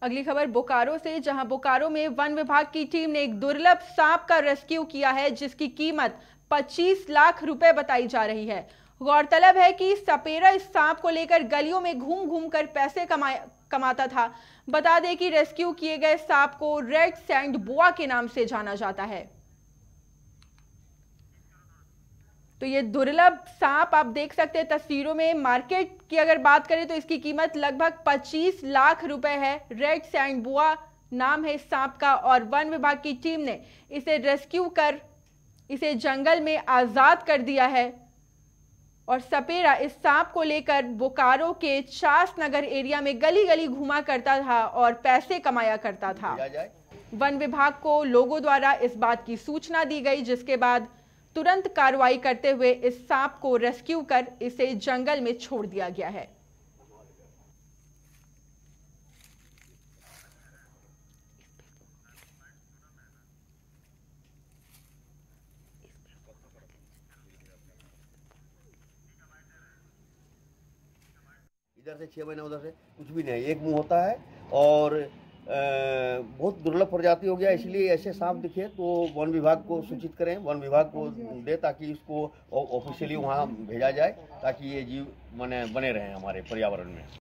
अगली खबर बोकारो से, जहां बोकारो में वन विभाग की टीम ने एक दुर्लभ सांप का रेस्क्यू किया है, जिसकी कीमत 25 लाख रुपए बताई जा रही है। गौरतलब है कि सपेरा इस सांप को लेकर गलियों में घूम घूम कर पैसे कमाता था। बता दें कि रेस्क्यू किए गए सांप को रेड सैंड बोआ के नाम से जाना जाता है। तो ये दुर्लभ सांप आप देख सकते हैं तस्वीरों में। मार्केट की अगर बात करें तो इसकी कीमत लगभग 25 लाख रुपए है। रेड सैंड बोआ नाम है इस सांप का, और वन विभाग की टीम ने इसे रेस्क्यू कर इसे जंगल में आजाद कर दिया है। और सपेरा इस सांप को लेकर बोकारो के चास नगर एरिया में गली गली घुमा करता था और पैसे कमाया करता था। वन विभाग को लोगों द्वारा इस बात की सूचना दी गई, जिसके बाद तुरंत कार्रवाई करते हुए इस सांप को रेस्क्यू कर इसे जंगल में छोड़ दिया गया है। इधर से 6 महीना, उधर से कुछ भी नहीं, एक मुंह होता है और बहुत दुर्लभ प्रजाति हो गया। इसलिए ऐसे सांप दिखे तो वन विभाग को सूचित करें, वन विभाग को दे, ताकि इसको ऑफिशियली वहाँ भेजा जाए, ताकि ये जीव बने रहें हमारे पर्यावरण में।